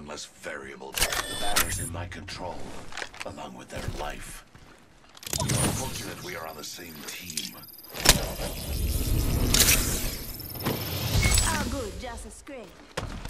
one less variable. The batter's in my control, along with their life. You're fortunate we are on the same team. Oh, good, just a scrape.